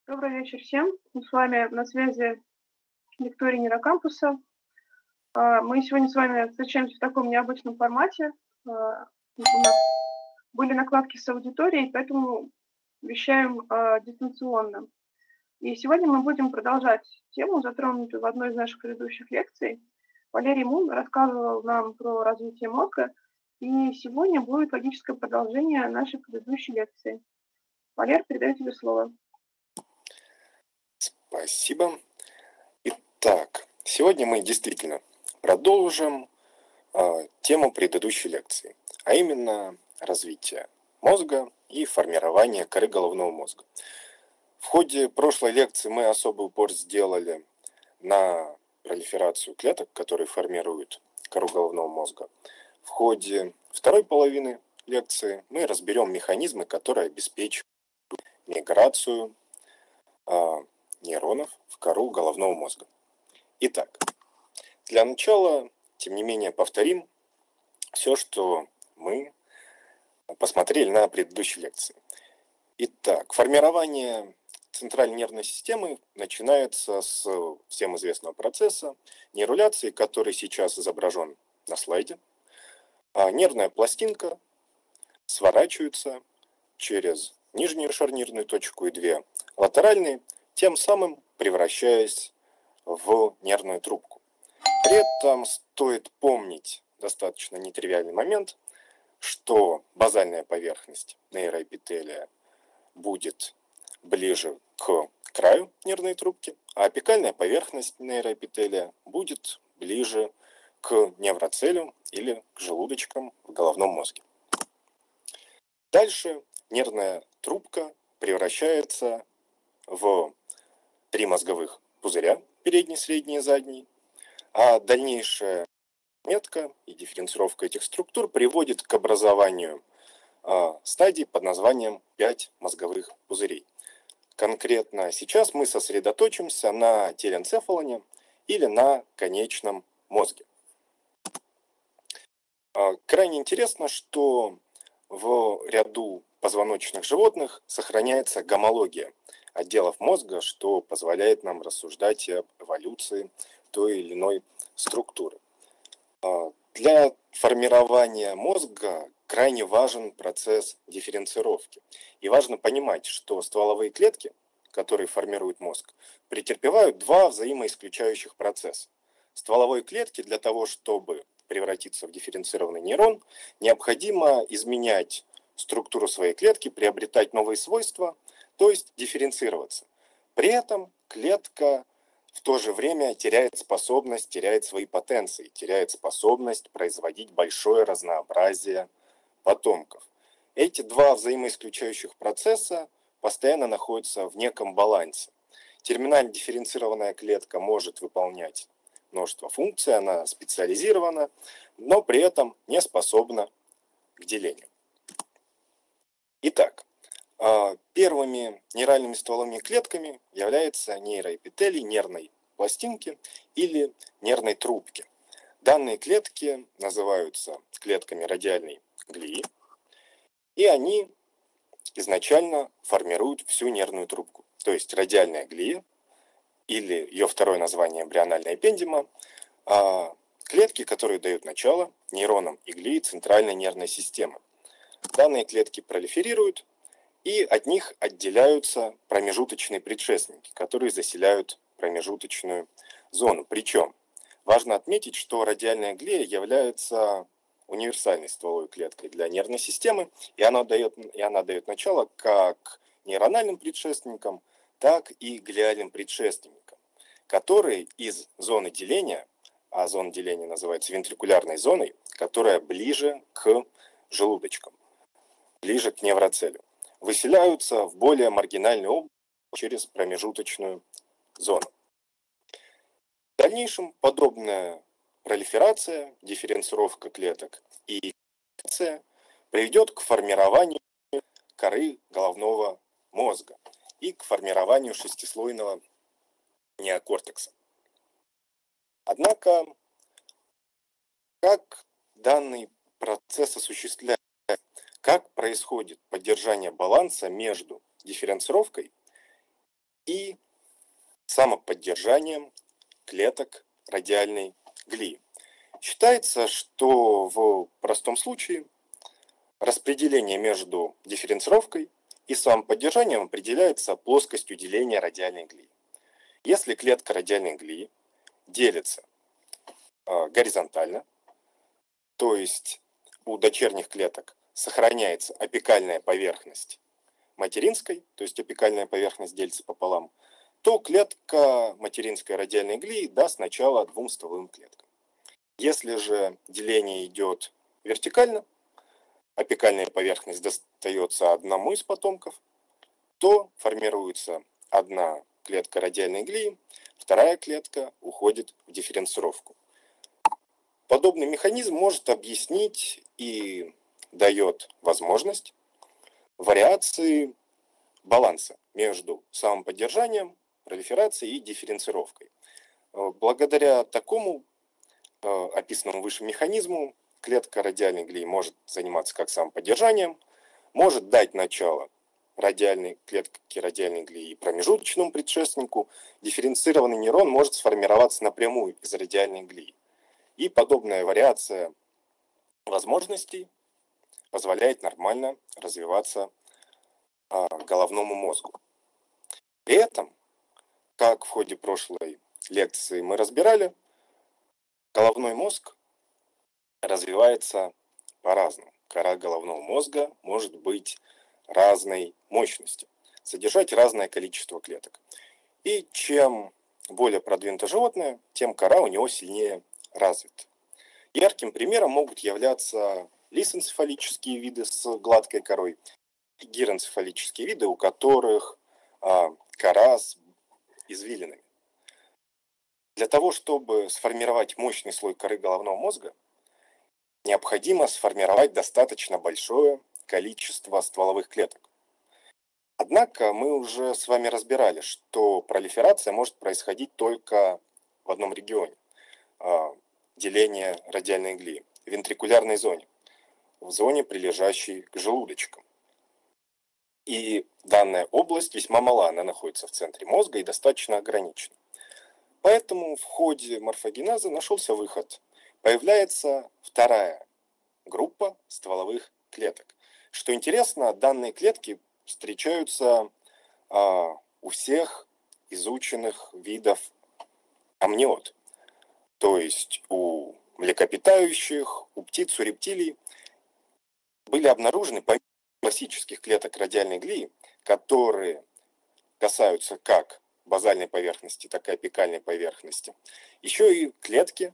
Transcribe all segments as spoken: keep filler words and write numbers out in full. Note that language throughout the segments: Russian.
Добрый вечер всем. С вами на связи Виктория Нейрокампуса. А, Мы сегодня с вами встречаемся в таком необычном формате. А, У нас были накладки с аудиторией, поэтому вещаем а, дистанционно. И сегодня мы будем продолжать тему, затронутую в одной из наших предыдущих лекций. Валерий Мун рассказывал нам про развитие мозга, и сегодня будет логическое продолжение нашей предыдущей лекции. Валер, передаю тебе слово. Спасибо. Итак, сегодня мы действительно продолжим э, тему предыдущей лекции, а именно развитие мозга и формирование коры головного мозга. В ходе прошлой лекции мы особый упор сделали на пролиферацию клеток, которые формируют кору головного мозга. В ходе второй половины лекции мы разберем механизмы, которые обеспечивают миграцию э, нейронов в кору головного мозга. Итак, для начала, тем не менее, повторим все, что мы посмотрели на предыдущей лекции. Итак, формирование центральной нервной системы начинается с всем известного процесса нейруляции, который сейчас изображен на слайде. А нервная пластинка сворачивается через нижнюю шарнирную точку и две латеральные, тем самым превращаясь в нервную трубку. При этом стоит помнить достаточно нетривиальный момент, что базальная поверхность нейроэпителия будет ближе к краю нервной трубки, а апикальная поверхность нейроэпителия будет ближе к невроцелю или к желудочкам в головном мозге. Дальше нервная трубка превращается в три мозговых пузыря, передний, средний и задний, а дальнейшая метка и дифференцировка этих структур приводит к образованию э, стадий под названием пять мозговых пузырей. Конкретно сейчас мы сосредоточимся на теленцефалоне или на конечном мозге. Э, крайне интересно, что в ряду позвоночных животных сохраняется гомология отделов мозга, что позволяет нам рассуждать об эволюции той или иной структуры. Для формирования мозга крайне важен процесс дифференцировки. И важно понимать, что стволовые клетки, которые формируют мозг, претерпевают два взаимоисключающих процесса. Стволовой клетке для того, чтобы превратиться в дифференцированный нейрон, необходимо изменять структуру своей клетки, приобретать новые свойства, то есть дифференцироваться. При этом клетка в то же время теряет способность, теряет свои потенции, теряет способность производить большое разнообразие потомков. Эти два взаимоисключающих процесса постоянно находятся в неком балансе. Терминально дифференцированная клетка может выполнять множество функций, она специализирована, но при этом не способна к делению. Итак, первыми нейральными стволовыми клетками являются нейроэпителий нервной пластинки или нервной трубки. Данные клетки называются клетками радиальной глии, и они изначально формируют всю нервную трубку. То есть радиальная глия, или ее второе название эмбриональная эпендима, клетки, которые дают начало нейронам и глии центральной нервной системы. Данные клетки пролиферируют, и от них отделяются промежуточные предшественники, которые заселяют промежуточную зону. Причем важно отметить, что радиальная глия является универсальной стволовой клеткой для нервной системы, и она дает, и она дает начало как нейрональным предшественникам, так и глиальным предшественникам, которые из зоны деления, а зона деления называется вентрикулярной зоной, которая ближе к желудочкам, ближе к невроцелю, выселяются в более маргинальную область через промежуточную зону. В дальнейшем подобная пролиферация, дифференцировка клеток и инфекция приведет к формированию коры головного мозга и к формированию шестислойного неокортекса. Однако, как данный процесс осуществляется, как происходит поддержание баланса между дифференцировкой и самоподдержанием клеток радиальной глии. Считается, что в простом случае распределение между дифференцировкой и самоподдержанием определяется плоскостью деления радиальной глии. Если клетка радиальной глии делится э, горизонтально, то есть у дочерних клеток сохраняется апикальная поверхность материнской, то есть апикальная поверхность делится пополам, то клетка материнской радиальной глии даст начало двум стволовым клеткам. Если же деление идет вертикально, апикальная поверхность достается одному из потомков, то формируется одна клетка радиальной глии, вторая клетка уходит в дифференцировку. Подобный механизм может объяснить и дает возможность вариации баланса между самоподдержанием, пролиферацией и дифференцировкой. Благодаря такому описанному выше механизму клетка радиальной глии может заниматься как самоподдержанием, может дать начало радиальной клетке радиальной глии и промежуточному предшественнику. Дифференцированный нейрон может сформироваться напрямую из радиальной глии. И подобная вариация возможностей позволяет нормально развиваться а, головному мозгу. При этом, как в ходе прошлой лекции мы разбирали, головной мозг развивается по-разному. Кора головного мозга может быть разной мощности, содержать разное количество клеток. И чем более продвинуто животное, тем кора у него сильнее развита. Ярким примером могут являться лисенцефалические виды с гладкой корой и гироэнцефалические виды, у которых а, кора с извилинами. Для того, чтобы сформировать мощный слой коры головного мозга, необходимо сформировать достаточно большое количество стволовых клеток. Однако мы уже с вами разбирали, что пролиферация может происходить только в одном регионе – деление радиальной глии, в вентрикулярной зоне, в зоне, прилежащей к желудочкам. И данная область весьма мала, она находится в центре мозга и достаточно ограничена. Поэтому в ходе морфогенеза нашелся выход. Появляется вторая группа стволовых клеток. Что интересно, данные клетки встречаются а, у всех изученных видов амниот. То есть у млекопитающих, у птиц, у рептилий были обнаружены помимо классических клеток радиальной глии, которые касаются как базальной поверхности, так и апикальной поверхности, еще и клетки,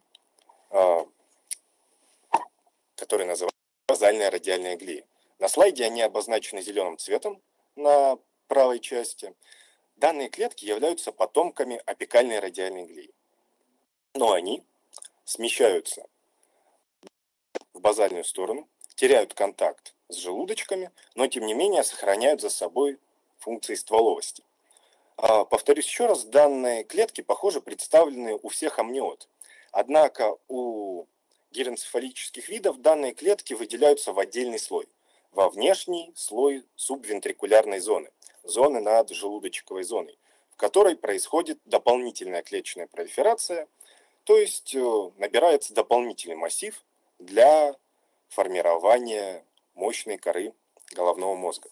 которые называются базальная радиальная глия. На слайде они обозначены зеленым цветом на правой части. Данные клетки являются потомками апикальной радиальной глии. Но они смещаются в базальную сторону, теряют контакт с желудочками, но тем не менее сохраняют за собой функции стволовости. Повторюсь еще раз, данные клетки, похоже, представлены у всех амниот. Однако у гироэнцефалических видов данные клетки выделяются в отдельный слой, во внешний слой субвентрикулярной зоны, зоны над желудочковой зоной, в которой происходит дополнительная клеточная пролиферация, то есть набирается дополнительный массив для формирования мощной коры головного мозга.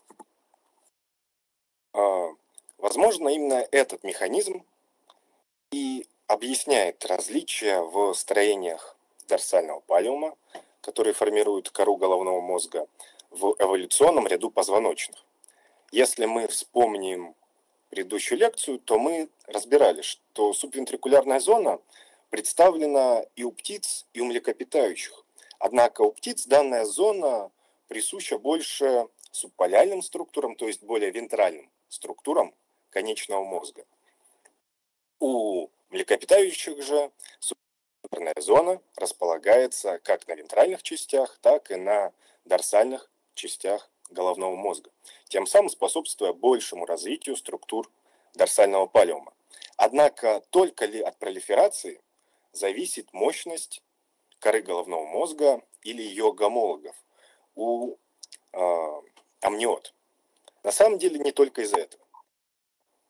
Возможно, именно этот механизм и объясняет различия в строениях дорсального паллиума, которые формируют кору головного мозга, в эволюционном ряду позвоночных. Если мы вспомним предыдущую лекцию, то мы разбирали, что субвентрикулярная зона представлена и у птиц, и у млекопитающих. Однако у птиц данная зона присуща больше субпаллиальным структурам, то есть более вентральным структурам конечного мозга. У млекопитающих же субвентрикулярная зона располагается как на вентральных частях, так и на дорсальных частях головного мозга, тем самым способствуя большему развитию структур дорсального паллиума. Однако только ли от пролиферации зависит мощность коры головного мозга или ее гомологов у э, амниот? На самом деле не только из-за этого.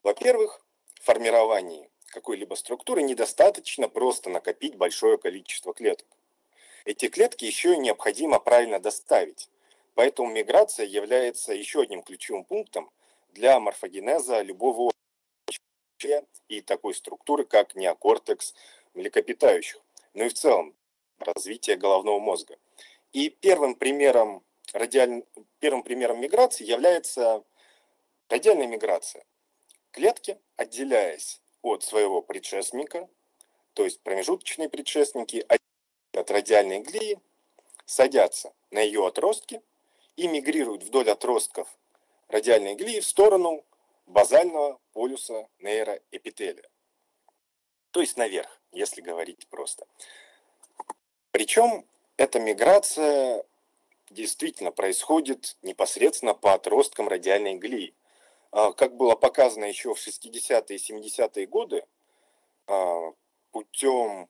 Во-первых, в формировании какой-либо структуры недостаточно просто накопить большое количество клеток. Эти клетки еще и необходимо правильно доставить. Поэтому миграция является еще одним ключевым пунктом для морфогенеза любого и такой структуры, как неокортекс млекопитающих, ну и в целом развитие головного мозга. И первым примером, радиаль... первым примером миграции является радиальная миграция. Клетки, отделяясь от своего предшественника, то есть промежуточные предшественники, от радиальной глии, садятся на ее отростки и мигрируют вдоль отростков радиальной глии в сторону базального полюса нейроэпителия. То есть наверх, если говорить просто. Причем эта миграция действительно происходит непосредственно по отросткам радиальной глии. Как было показано еще в шестидесятые и семидесятые годы, путем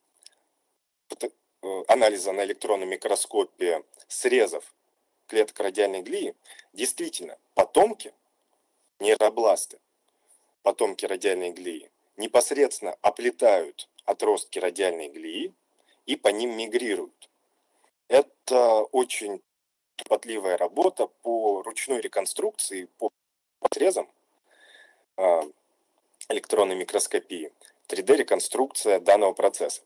анализа на электронном микроскопе срезов клеток радиальной глии, действительно, потомки, нейробласты, потомки радиальной глии, непосредственно оплетают отростки радиальной глии и по ним мигрируют. Это очень кропотливая работа по ручной реконструкции, по срезам электронной микроскопии, три дэ-реконструкция данного процесса.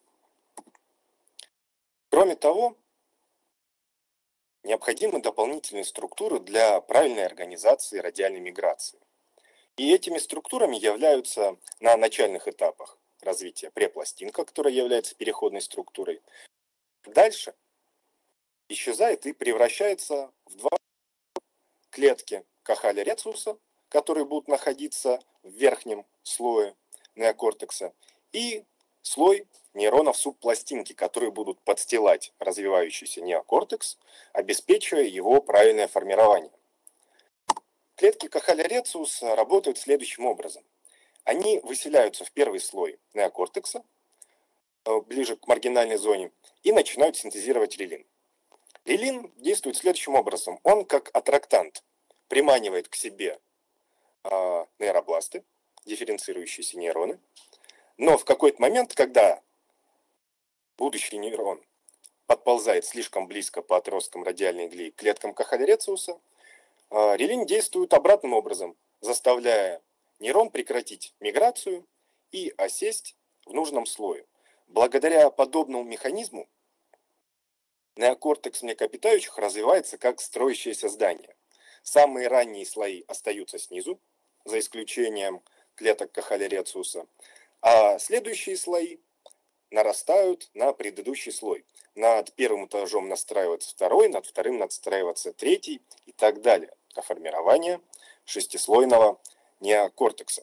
Кроме того, необходимы дополнительные структуры для правильной организации радиальной миграции. И этими структурами являются на начальных этапах развития препластинка, которая является переходной структурой. Дальше исчезает и превращается в два клетки Кохаля рециуса, которые будут находиться в верхнем слое неокортекса, и слой нейронов субпластинки, которые будут подстилать развивающийся неокортекс, обеспечивая его правильное формирование. Клетки Кохаля рециуса работают следующим образом. Они выселяются в первый слой неокортекса, ближе к маргинальной зоне, и начинают синтезировать релин. Релин действует следующим образом. Он, как аттрактант, приманивает к себе нейробласты, дифференцирующиеся нейроны, но в какой-то момент, когда будущий нейрон подползает слишком близко по отросткам радиальной глии к клеткам Кохаля рециуса, релин действует обратным образом, заставляя нейрон прекратить миграцию и осесть в нужном слое. Благодаря подобному механизму неокортекс млекопитающих развивается как строящееся здание. Самые ранние слои остаются снизу, за исключением клеток Кохаля рециуса, а следующие слои нарастают на предыдущий слой. Над первым этажом настраивается второй, над вторым настраивается третий и так далее до формирования шестислойного неокортекса.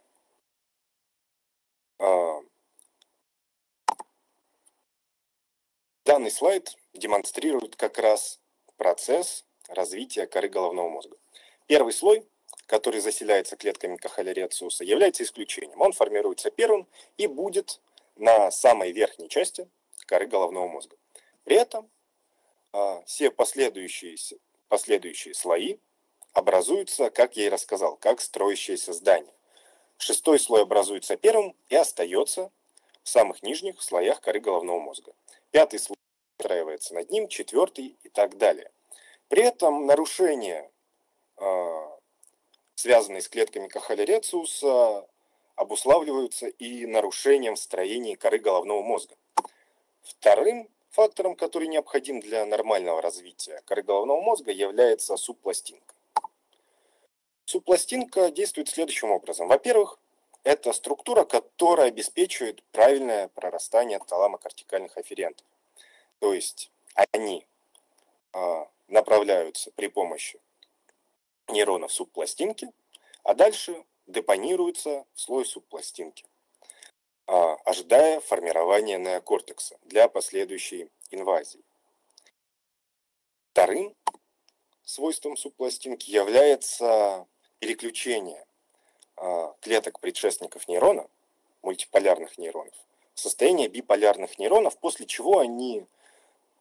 Данный слайд демонстрирует как раз процесс развития коры головного мозга. Первый слой, который заселяется клетками Кохаля рециуса, является исключением. Он формируется первым и будет на самой верхней части коры головного мозга. При этом а, все последующие, последующие слои образуются, как я и рассказал, как строящееся здание. Шестой слой образуется первым и остается в самых нижних слоях коры головного мозга. Пятый слой устраивается над ним, четвертый и так далее. При этом нарушения, а, связанные с клетками Кохаля рециуса, обуславливаются и нарушением в строении коры головного мозга. Вторым фактором, который необходим для нормального развития коры головного мозга, является субпластинка. Субпластинка действует следующим образом. Во-первых, это структура, которая обеспечивает правильное прорастание таламокортикальных афферентов. То есть они а, направляются при помощи нейронов субпластинки, а дальше депонируются в слой субпластинки, ожидая формирования неокортекса для последующей инвазии. Вторым свойством субпластинки является переключение клеток предшественников нейрона, мультиполярных нейронов, в состояние биполярных нейронов, после чего они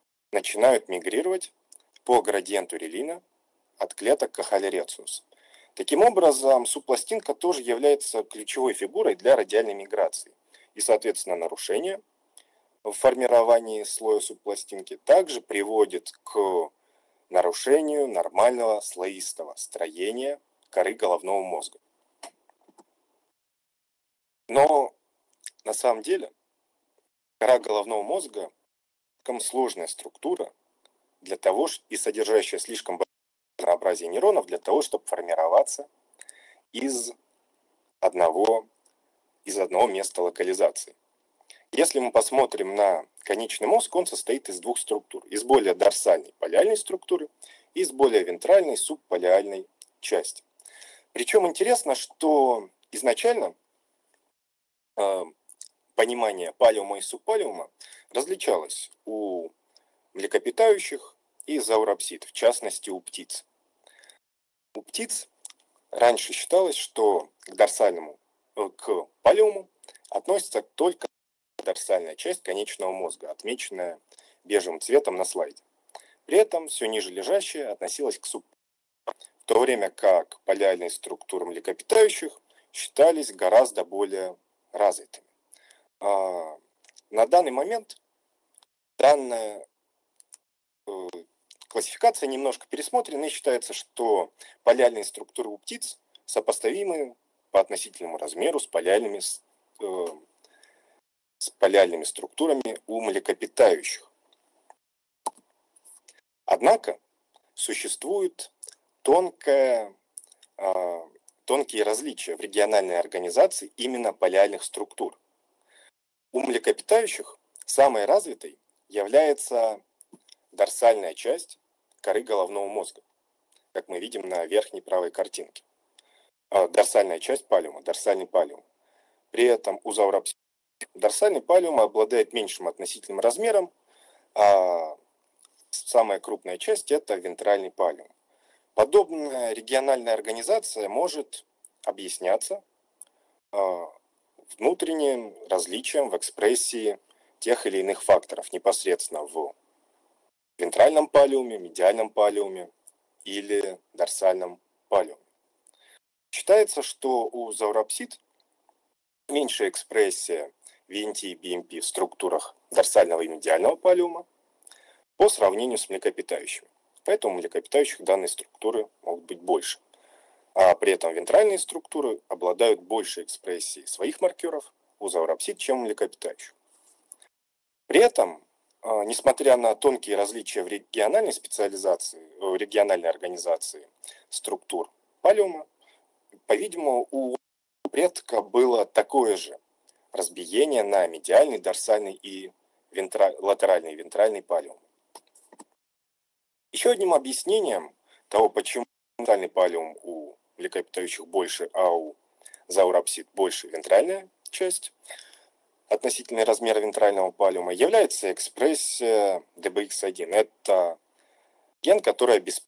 начинают мигрировать по градиенту релина от клеток Кохаля рециуса. Таким образом, субпластинка тоже является ключевой фигурой для радиальной миграции. И, соответственно, нарушение в формировании слоя субпластинки также приводит к нарушению нормального слоистого строения коры головного мозга. Но на самом деле кора головного мозга слишком сложная структура для того, и содержащая слишком большое разнообразие нейронов для того, чтобы формироваться из одного, из одного места локализации. Если мы посмотрим на конечный мозг, он состоит из двух структур. Из более дорсальной полиальной структуры и из более вентральной субполиальной части. Причем интересно, что изначально э, понимание палеума и субпалеума различалось у млекопитающих и зауропсид, в частности у птиц. У птиц раньше считалось, что к дорсальному, к палеуму относится только дорсальная часть конечного мозга, отмеченная бежевым цветом на слайде. При этом все ниже лежащее относилось к суб, в то время как полиальные структуры млекопитающих считались гораздо более развитыми. На данный момент данная классификация немножко пересмотрена, и считается, что полиальные структуры у птиц сопоставимы по относительному размеру с полиальными, э, с полиальными структурами у млекопитающих. Однако существуют тонкое, э, тонкие различия в региональной организации именно полиальных структур. У млекопитающих самой развитой является дорсальная часть коры головного мозга, как мы видим на верхней правой картинке. Дорсальная часть палеума, дорсальный палеум. При этом у зауропсид дорсальный палеум обладает меньшим относительным размером, а самая крупная часть – это вентральный палеум. Подобная региональная организация может объясняться внутренним различием в экспрессии тех или иных факторов непосредственно в вентральном палеуме, медиальном палеуме или дорсальном палеуме. Считается, что у зауропсид меньшая экспрессия ви эн ти и би эм пи в структурах дорсального и медиального палеума по сравнению с млекопитающими. Поэтому у млекопитающих данные структуры могут быть больше. А при этом вентральные структуры обладают большей экспрессией своих маркеров у зауропсид, чем у млекопитающих. При этом, несмотря на тонкие различия в региональной специализации, в региональной организации структур палеума, по-видимому, у предка было такое же разбиение на медиальный, дорсальный и вентра... латеральный и вентральный палеум. Еще одним объяснением того, почему вентральный палеум у млекопитающих больше, а у зауропсид больше вентральная часть, относительный размер вентрального палеума, является экспрессия ди би икс один. Это ген, который обеспечивает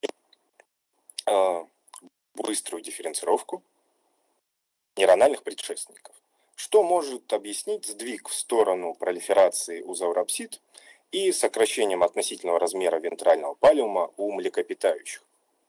э, быструю дифференцировку нейрональных предшественников, что может объяснить сдвиг в сторону пролиферации у зауропсид и сокращением относительного размера вентрального палеума у млекопитающих.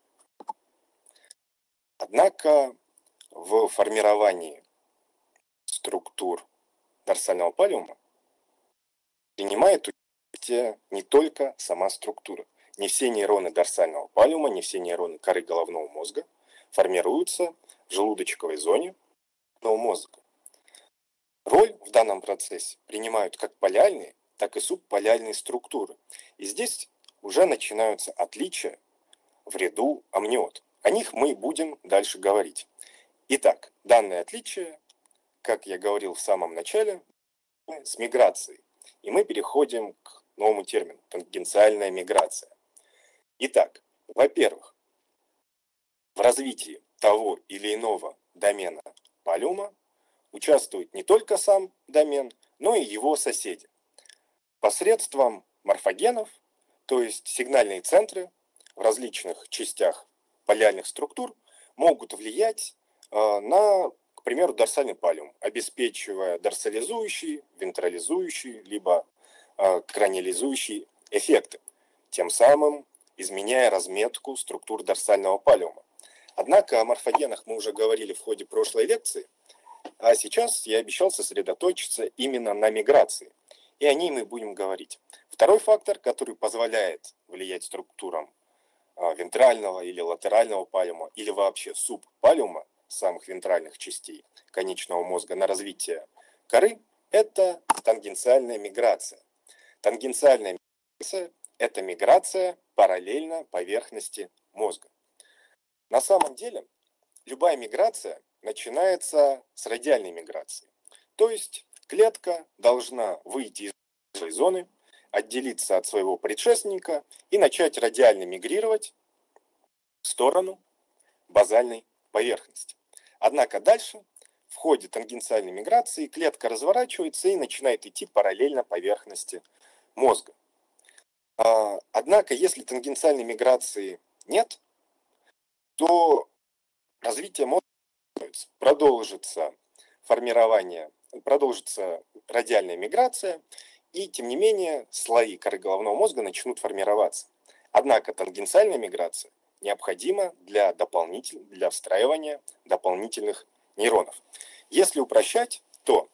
Однако в формировании структур дорсального палеума принимает участие не только сама структура. Не все нейроны дорсального палеума, не все нейроны коры головного мозга формируются в желудочковой зоне головного мозга. Роль в данном процессе принимают как полиальные, так и субполиальные структуры. И здесь уже начинаются отличия в ряду амниот. О них мы будем дальше говорить. Итак, данное отличие, как я говорил в самом начале, с миграцией. И мы переходим к новому термину – тангенциальная миграция. Итак, во-первых, в развитии того или иного домена палеума участвует не только сам домен, но и его соседи. Посредством морфогенов, то есть сигнальные центры в различных частях полиальных структур, могут влиять э, на, к примеру, дорсальный палеум, обеспечивая дорсализующий, вентрализующий, либо э, краниализующий эффекты, тем самым изменяя разметку структур дорсального палеума. Однако о морфогенах мы уже говорили в ходе прошлой лекции, а сейчас я обещал сосредоточиться именно на миграции, и о ней мы будем говорить. Второй фактор, который позволяет влиять структурам вентрального или латерального паллиума, или вообще субпаллиума, самых вентральных частей конечного мозга, на развитие коры, это тангенциальная миграция. Тангенциальная миграция – это миграция параллельно поверхности мозга. На самом деле, любая миграция начинается с радиальной миграции. То есть клетка должна выйти из своей зоны, отделиться от своего предшественника и начать радиально мигрировать в сторону базальной поверхности. Однако дальше, в ходе тангенциальной миграции, клетка разворачивается и начинает идти параллельно поверхности мозга. Однако, если тангенциальной миграции нет, то развитие мозга продолжится формирование, продолжится радиальная миграция, и тем не менее слои коры головного мозга начнут формироваться. Однако тангенциальная миграция необходима для, дополнитель... для встраивания дополнительных нейронов. Если упрощать, то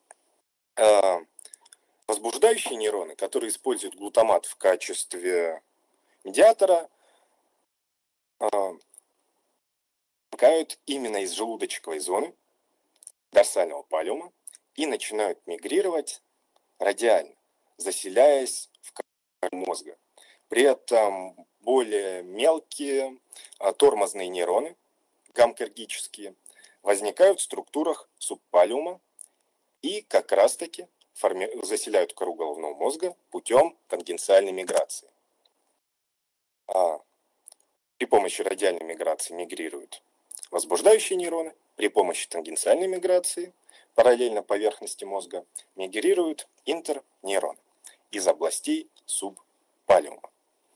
э, возбуждающие нейроны, которые используют глутамат в качестве медиатора, э, возникают именно из желудочковой зоны дорсального паллиума и начинают мигрировать радиально, заселяясь в кору мозга. При этом более мелкие а, тормозные нейроны, гамма-кергические, возникают в структурах субпаллиума и как раз-таки форми... заселяют кору головного мозга путем тангенциальной миграции. А, при помощи радиальной миграции мигрируют возбуждающие нейроны, при помощи тангенциальной миграции параллельно поверхности мозга мигрируют интернейроны из областей субпаллиума.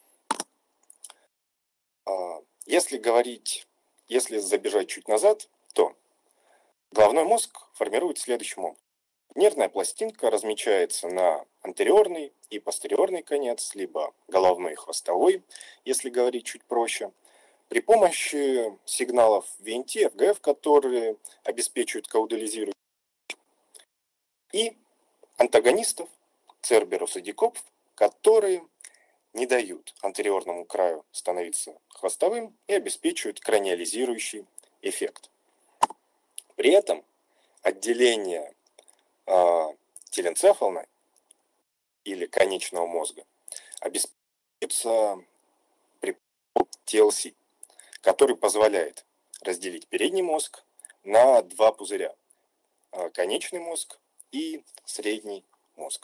Если говорить, если забежать чуть назад, то головной мозг формирует следующим образом. Нервная пластинка размечается на антериорный и постериорный конец, либо головной и хвостовой, если говорить чуть проще, при помощи сигналов ви эн ти, эф джи эф, которые обеспечивают каудализирующую, и антагонистов, церберус и дикоп, которые не дают антериорному краю становиться хвостовым и обеспечивают краниализирующий эффект. При этом отделение э, теленцефалной или конечного мозга обеспечивается при ти эл си, который позволяет разделить передний мозг на два пузыря – конечный мозг и средний мозг.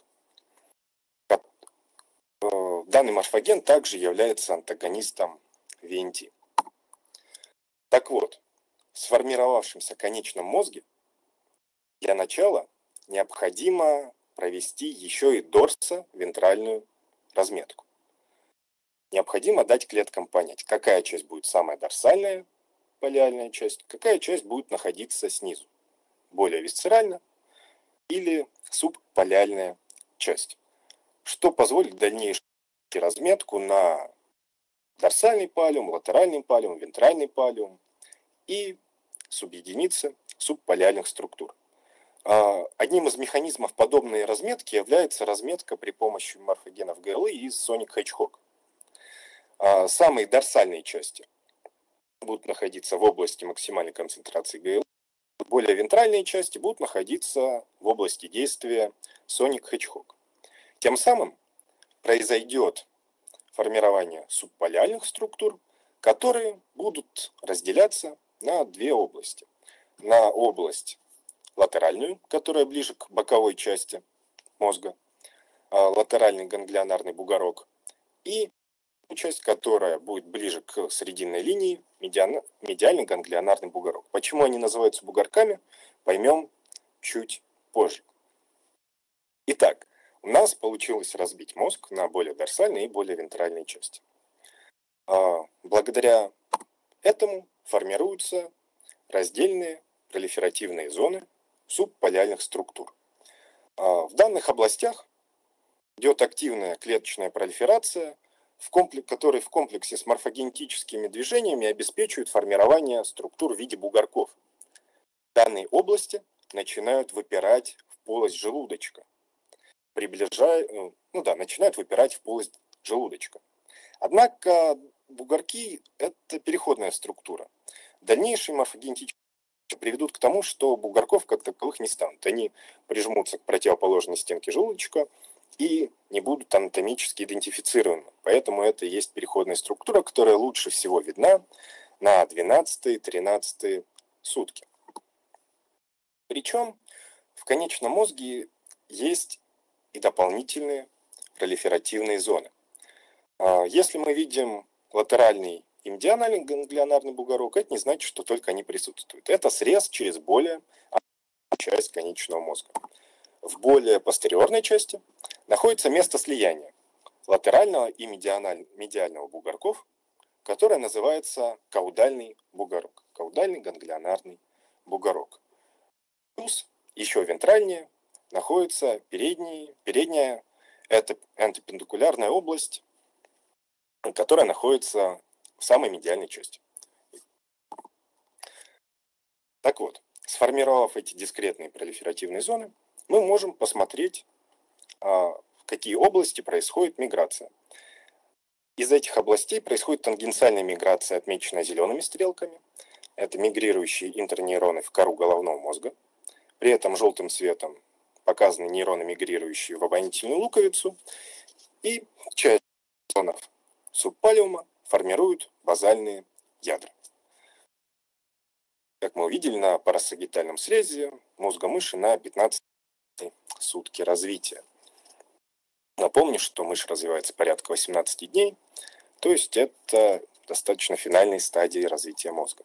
Данный морфоген также является антагонистом ви эн ти. Так вот, в сформировавшемся конечном мозге для начала необходимо провести еще и дорсо-вентральную разметку. Необходимо дать клеткам понять, какая часть будет самая дорсальная паллиальная часть, какая часть будет находиться снизу, более висцерально, или субпаллиальная часть, что позволит дальнейшую разметку на дорсальный паллиум, латеральный паллиум, вентральный паллиум и субъединицы субпаллиальных структур. Одним из механизмов подобной разметки является разметка при помощи морфогенов гэ эл и из Sonic Hedgehog. Самые дорсальные части будут находиться в области максимальной концентрации гэ эл, более вентральные части будут находиться в области действия Sonic Hedgehog. Тем самым произойдет формирование субпаллиальных структур, которые будут разделяться на две области. На область латеральную, которая ближе к боковой части мозга, латеральный ганглионарный бугорок, и часть, которая будет ближе к срединной линии, медиальный ганглионарный бугорок. Почему они называются бугорками, поймем чуть позже. Итак, у нас получилось разбить мозг на более дорсальные и более вентральные части. Благодаря этому формируются раздельные пролиферативные зоны субпаллиальных структур. В данных областях идет активная клеточная пролиферация в комплекс, которые в комплексе с морфогенетическими движениями обеспечивают формирование структур в виде бугорков. Данные области начинают выпирать в полость желудочка, приближая, ну да, начинают выпирать в полость желудочка. Однако бугорки – это переходная структура. Дальнейшие морфогенетические приведут к тому, что бугорков как таковых не станут. Они прижмутся к противоположной стенке желудочка и не будут анатомически идентифицированы. Поэтому это и есть переходная структура, которая лучше всего видна на двенадцатые-тринадцатые сутки. Причем в конечном мозге есть и дополнительные пролиферативные зоны. Если мы видим латеральный и медианальный ганглионарный бугорок, это не значит, что только они присутствуют. Это срез через более часть конечного мозга. В более постериорной части находится место слияния латерального и медиального бугорков, которое называется каудальный бугорок, каудальный ганглионарный бугорок. Плюс еще вентральнее находится передний, передняя энтопендикулярная область, которая находится в самой медиальной части. Так вот, сформировав эти дискретные пролиферативные зоны, мы можем посмотреть, в какие области происходит миграция. Из этих областей происходит тангенциальная миграция, отмеченная зелеными стрелками. Это мигрирующие интернейроны в кору головного мозга. При этом желтым цветом показаны нейроны, мигрирующие в обонятельную луковицу. И часть нейронов субпаллиума формируют базальные ядра. Как мы увидели на парасагитальном срезе мозга мыши на пятнадцатые сутки развития. Напомню, что мышь развивается порядка восемнадцати дней, то есть это достаточно финальной стадии развития мозга.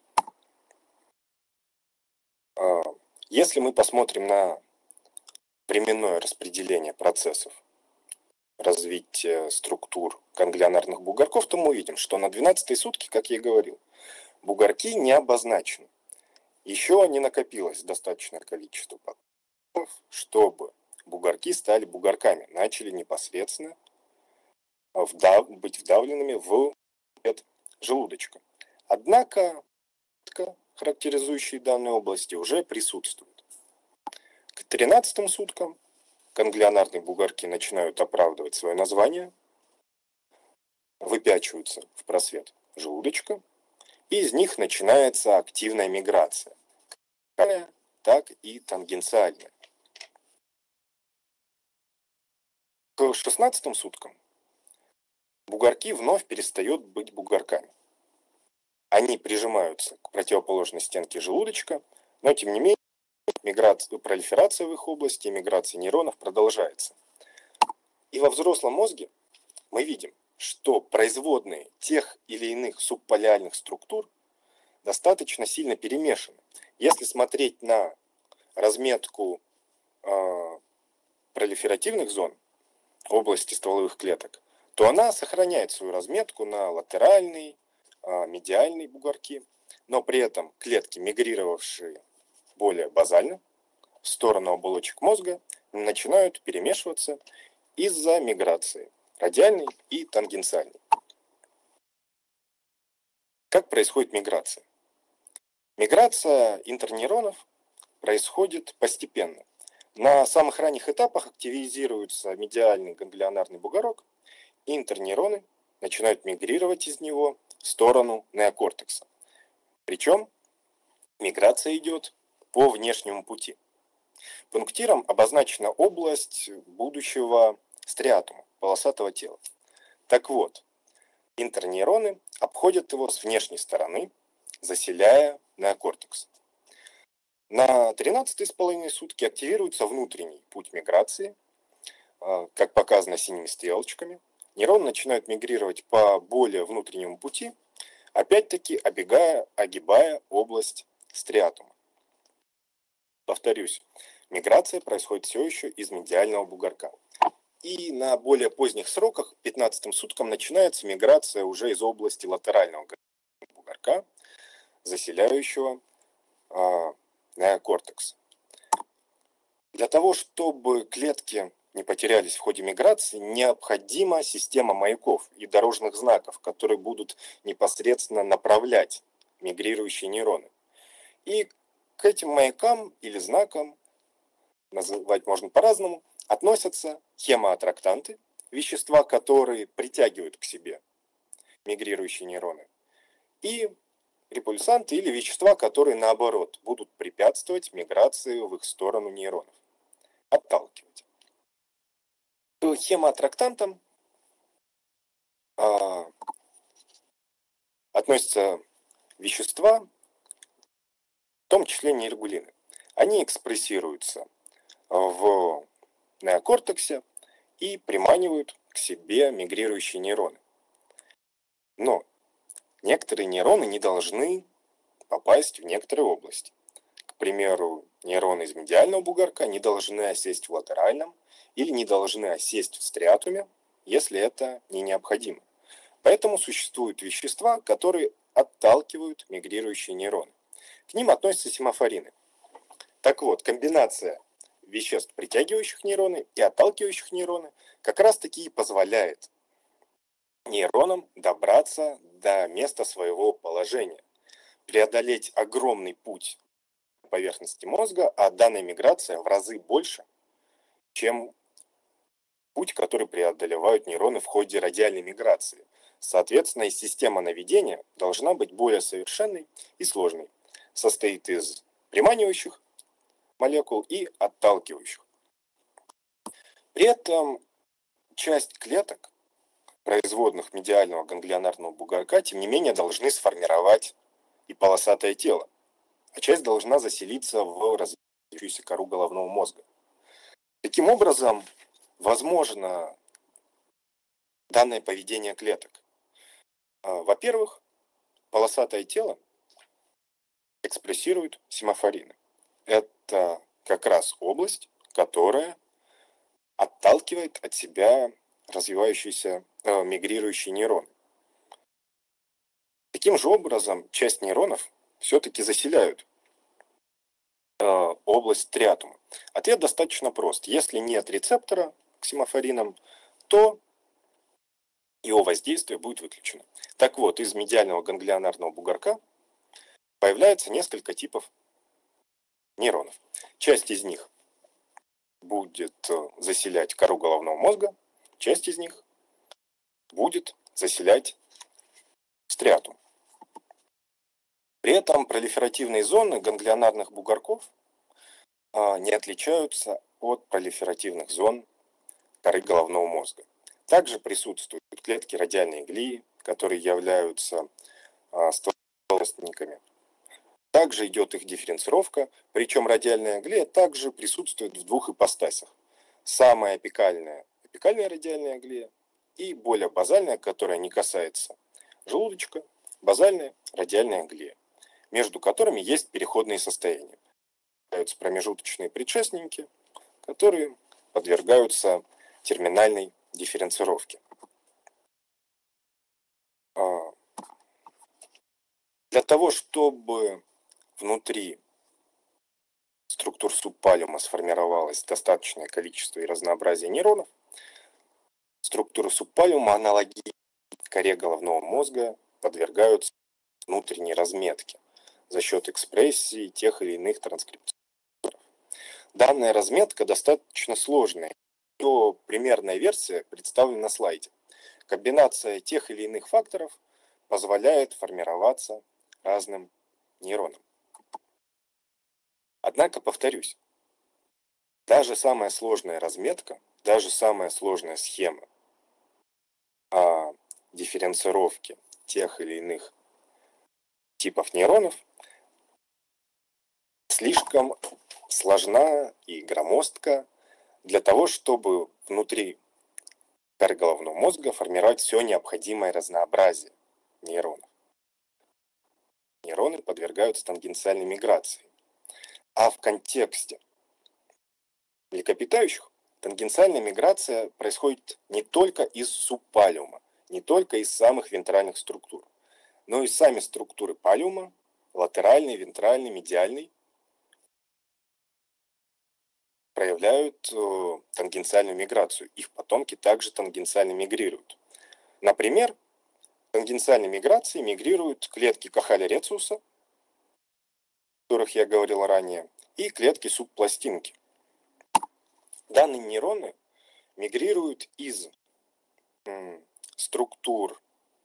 Если мы посмотрим на временное распределение процессов развития структур ганглионарных бугорков, то мы увидим, что на двенадцатые сутки, как я и говорил, бугорки не обозначены. Еще не накопилось достаточное количество потоков, чтобы бугорки стали бугорками, начали непосредственно вдав... быть вдавленными в желудочка. Однако характеризующие данные области уже присутствуют. К тринадцатым суткам ганглионарные бугорки начинают оправдывать свое название, выпячиваются в просвет желудочка, и из них начинается активная миграция, так и тангенциальная. К шестнадцатым суткам бугорки вновь перестают быть бугорками. Они прижимаются к противоположной стенке желудочка, но тем не менее миграция, пролиферация в их области, миграция нейронов продолжается. И во взрослом мозге мы видим, что производные тех или иных субпаллиальных структур достаточно сильно перемешаны. Если смотреть на разметку э, пролиферативных зон области стволовых клеток, то она сохраняет свою разметку на латеральный, э, медиальный бугорки, но при этом клетки, мигрировавшие более базально в сторону оболочек мозга, начинают перемешиваться из-за миграции радиальной и тангенциальной. Как происходит миграция? Миграция интернейронов происходит постепенно. На самых ранних этапах активизируется медиальный ганглионарный бугорок, и интернейроны начинают мигрировать из него в сторону неокортекса. Причем миграция идет по внешнему пути. Пунктиром обозначена область будущего стриатума, полосатого тела. Так вот, интернейроны обходят его с внешней стороны, заселяя неокортекс. На тринадцатые с половиной сутки активируется внутренний путь миграции, как показано синими стрелочками. Нейроны начинают мигрировать по более внутреннему пути, опять-таки обегая, огибая область стриатума. Повторюсь, миграция происходит все еще из медиального бугорка. И на более поздних сроках, пятнадцатым суткам, начинается миграция уже из области латерального бугорка, заселяющего э, неокортекс. Для того, чтобы клетки не потерялись в ходе миграции, необходима система маяков и дорожных знаков, которые будут непосредственно направлять мигрирующие нейроны. И к этим маякам или знакам, называть можно по-разному, относятся хемоаттрактанты, вещества, которые притягивают к себе мигрирующие нейроны, и репульсанты или вещества, которые, наоборот, будут препятствовать миграции в их сторону нейронов, отталкивать. К хемоаттрактантам а, относятся вещества, в том числе нейрогулины. Они экспрессируются в неокортексе и приманивают к себе мигрирующие нейроны. Но некоторые нейроны не должны попасть в некоторые области. К примеру, нейроны из медиального бугорка не должны осесть в латеральном или не должны осесть в стриатуме, если это не необходимо. Поэтому существуют вещества, которые отталкивают мигрирующие нейроны. К ним относятся семафорины. Так вот, комбинация веществ, притягивающих нейроны и отталкивающих нейроны, как раз-таки и позволяет нейронам добраться до места своего положения, преодолеть огромный путь по поверхности мозга, а данная миграция в разы больше, чем путь, который преодолевают нейроны в ходе радиальной миграции. Соответственно, и система наведения должна быть более совершенной и сложной. Состоит из приманивающих молекул и отталкивающих. При этом часть клеток, производных медиального ганглионарного бугорка, тем не менее должны сформировать и полосатое тело, а часть должна заселиться в развивающуюся кору головного мозга. Таким образом, возможно данное поведение клеток. Во-первых, полосатое тело экспрессирует семафорины. Это как раз область, которая отталкивает от себя развивающиеся, э, мигрирующие нейроны. Таким же образом, часть нейронов все-таки заселяют э, область стриатума. Ответ достаточно прост. Если нет рецептора к семафоринам, то его воздействие будет выключено. Так вот, из медиального ганглионарного бугорка появляется несколько типов нейронов. Часть из них будет заселять кору головного мозга, часть из них будет заселять стриатум. При этом пролиферативные зоны ганглионарных бугорков не отличаются от пролиферативных зон коры головного мозга. Также присутствуют клетки радиальной глии, которые являются стволоственниками. Также идет их дифференцировка, причем радиальная глия также присутствует в двух ипостасях. Самая апикальная – апикальная радиальная глия, и более базальная, которая не касается желудочка, базальная радиальная глия, между которыми есть переходные состояния. Появляются промежуточные предшественники, которые подвергаются терминальной дифференцировке. Для того, чтобы внутри структур субпаллиума сформировалось достаточное количество и разнообразие нейронов, структуры субпаллиума аналогичны коре головного мозга подвергаются внутренней разметке за счет экспрессии тех или иных транскрипционов. Данная разметка достаточно сложная. Ее примерная версия представлена на слайде. Комбинация тех или иных факторов позволяет формироваться разным нейронам. Однако, повторюсь, даже самая сложная разметка, даже самая сложная схема о дифференцировке тех или иных типов нейронов слишком сложна и громоздка для того, чтобы внутри коры головного мозга формировать все необходимое разнообразие нейронов. Нейроны подвергаются тангенциальной миграции. А в контексте млекопитающих тангенциальная миграция происходит не только из субпаллиума, не только из самых вентральных структур, но и сами структуры паллиума, латеральный, вентральный, медиальный, проявляют э, тангенциальную миграцию. Их потомки также тангенциально мигрируют. Например, тангенциальной миграцией мигрируют клетки Кахаля рециуса, о которых я говорил ранее, и клетки субпластинки. Данные нейроны мигрируют из м, структур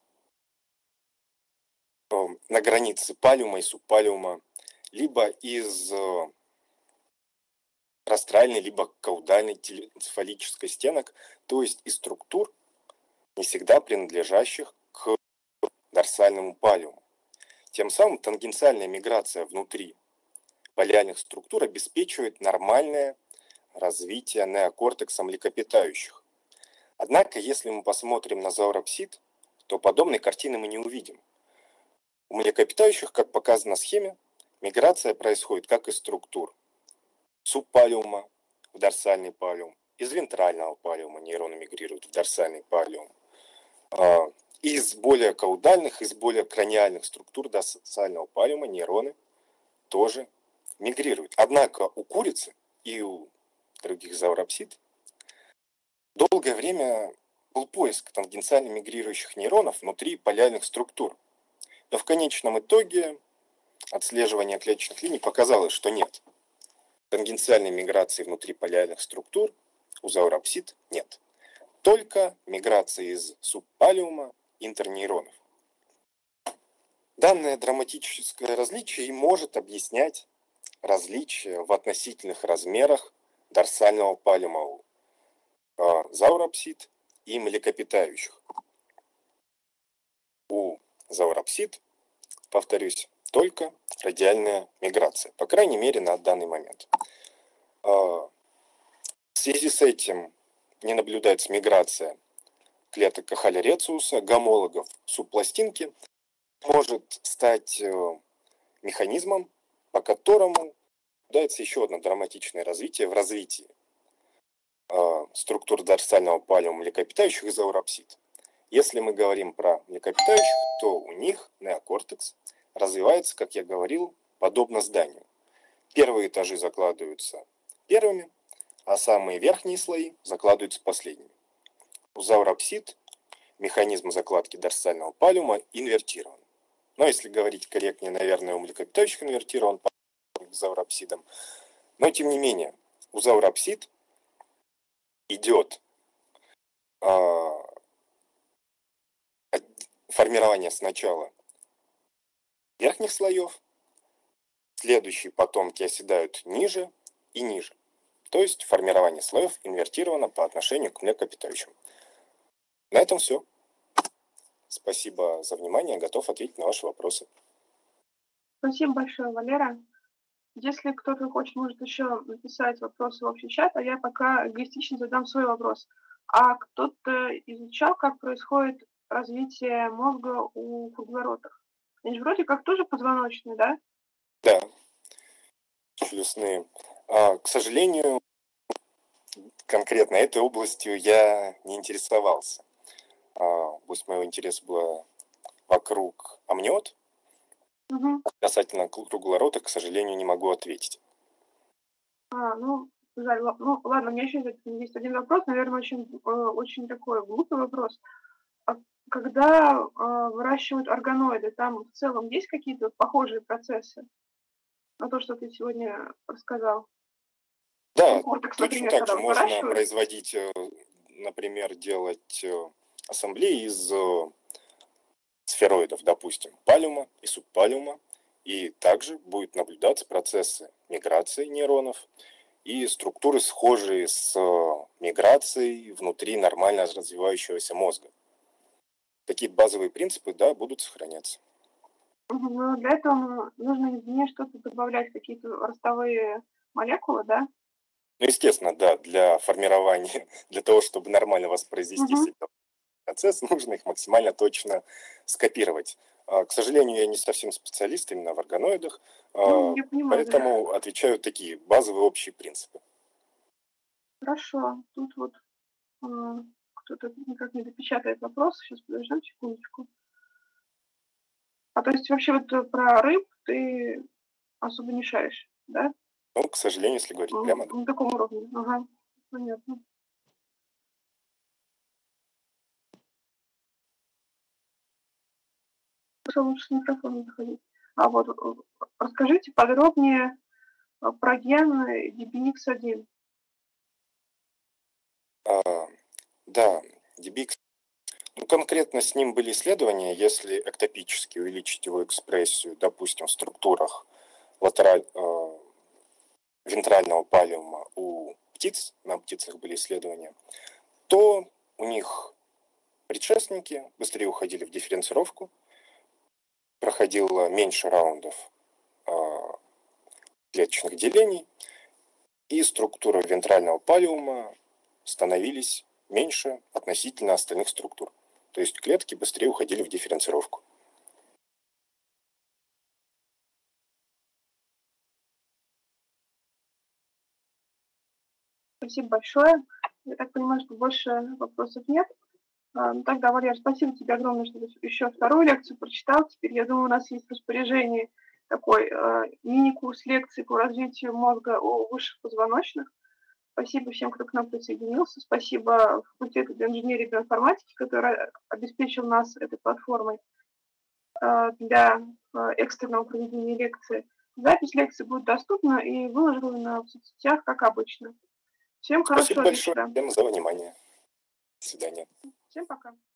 э, на границе паллиума и субпаллиума, либо из э, растральной, либо каудальной телецефалической стенок, то есть из структур, не всегда принадлежащих к дорсальному паллиуму. Тем самым тангенциальная миграция внутри паллиальных структур обеспечивает нормальное развитие неокортекса млекопитающих. Однако, если мы посмотрим на зауропсид, то подобной картины мы не увидим. У млекопитающих, как показано на схеме, миграция происходит как из структур субпаллиума в дорсальный паллиум, из вентрального паллиума нейроны мигрируют в дорсальный паллиум, из более каудальных, из более краниальных структур дорсального паллиума нейроны тоже мигрируют. Однако у курицы и у других зауропсид долгое время был поиск тангенциально мигрирующих нейронов внутри паллиальных структур. Но в конечном итоге отслеживание клеточных линий показало, что нет. Тангенциальной миграции внутри паллиальных структур у зауропсид нет. Только миграция из субпаллиума интернейронов. Данное драматическое различие и может объяснять различия в относительных размерах дорсального паллиума у зауропсид и млекопитающих. У зауропсид, повторюсь, только радиальная миграция, по крайней мере на данный момент. В связи с этим не наблюдается миграция клеток Кахаля рециуса, гомологов субпластинки, может стать механизмом, по которому наблюдается еще одно драматичное развитие в развитии структур дорсального паллиума млекопитающих и зауропсид. Если мы говорим про млекопитающих, то у них неокортекс развивается, как я говорил, подобно зданию. Первые этажи закладываются первыми, а самые верхние слои закладываются последними. У зауропсид механизм закладки дорсального паллиума инвертирован. Но если говорить корректнее, наверное, у млекопитающих инвертирован по зауропсидам. Но тем не менее, у зауропсид идет а, формирование сначала верхних слоев, следующие потомки оседают ниже и ниже. То есть формирование слоев инвертировано по отношению к млекопитающим. На этом все. Спасибо за внимание. Готов ответить на ваши вопросы. Спасибо большое, Валера. Если кто-то хочет, может еще написать вопросы в общий чат, а я пока эгоистично задам свой вопрос. А кто-то изучал, как происходит развитие мозга у круглоротых? Они же вроде как тоже позвоночные, да? Да, челюстные. А, к сожалению, конкретно этой областью я не интересовался. А, пусть моего интереса было вокруг амниот. Угу. Касательно круглоротых, к сожалению, не могу ответить. А, ну, жаль. Ну, ладно, у меня еще есть один вопрос, наверное, очень, очень такой глупый вопрос. А когда э, выращивают органоиды, там в целом есть какие-то похожие процессы на то, что ты сегодня рассказал? Да, Кортекс, точно например, так же когда можно выращивают? производить, например, делать ассамблеи из сфероидов, допустим, паллиума и субпаллиума, и также будут наблюдаться процессы миграции нейронов и структуры, схожие с миграцией внутри нормально развивающегося мозга. Такие базовые принципы, да, будут сохраняться. Но для этого нужно извне что-то добавлять, какие-то ростовые молекулы, да? Ну, естественно, да, для формирования, для того, чтобы нормально воспроизвести Угу. себя процесс, нужно их максимально точно скопировать. К сожалению, я не совсем специалист именно в органоидах, Ну, я понимаю, поэтому да. Отвечаю такие базовые общие принципы. Хорошо. Тут вот э, кто-то никак не допечатает вопрос. Сейчас подождем секундочку. А то есть вообще вот про рыб ты особо не шаришь, да? Ну, к сожалению, если говорить М, прямо, да. На таком уровне. Ага, понятно. Хорошо, лучше с микрофоном заходить. А вот э, расскажите подробнее э, про ген ди би икс один. А, да, ди би икс. Ну, конкретно с ним были исследования, если эктопически увеличить его экспрессию, допустим, в структурах латераль, э, вентрального паллиума у птиц, на птицах были исследования, то у них предшественники быстрее уходили в дифференцировку, проходило меньше раундов э, клеточных делений, и структуры вентрального паллиума становились меньше относительно остальных структур. То есть клетки быстрее уходили в дифференцировку. Спасибо большое. Я так понимаю, что больше вопросов нет. А, Ну тогда, Валер, спасибо тебе огромное, что ты еще вторую лекцию прочитал. Теперь, я думаю, у нас есть в распоряжении такой э, мини-курс лекций по развитию мозга у высших позвоночных. Спасибо всем, кто к нам присоединился. Спасибо факультету инженерии и биоинформатики, который обеспечил нас этой платформой э, для э, экстренного проведения лекции. Запись лекции будет доступна и выложена в соцсетях, как обычно. Всем Спасибо хорошего большое вечера. всем за внимание. До свидания. Всем пока.